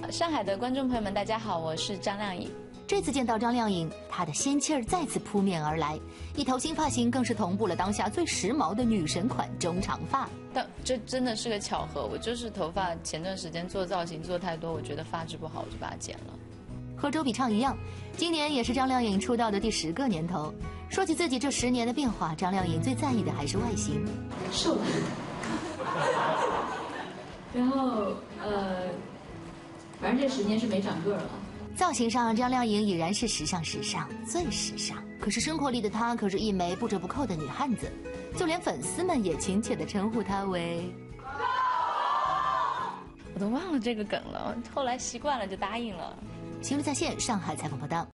上海的观众朋友们，大家好，我是张靓颖。 这次见到张靓颖，她的仙气儿再次扑面而来，一头新发型更是同步了当下最时髦的女神款中长发。 但这真的是个巧合，我就是头发前段时间做造型做太多，我觉得发质不好，我就把它剪了。 和周笔畅一样，今年也是张靓颖出道的第10个年头。说起自己这10年的变化，张靓颖最在意的还是外形， 瘦了。然后反正这10年是没长个儿了。 造型上，张靓颖已然是时尚最时尚。可是生活里的她可是一枚不折不扣的女汉子，就连粉丝们也亲切地称呼她为。 我都忘了这个梗了，后来习惯了就答应了。 新闻在线，上海采访报道。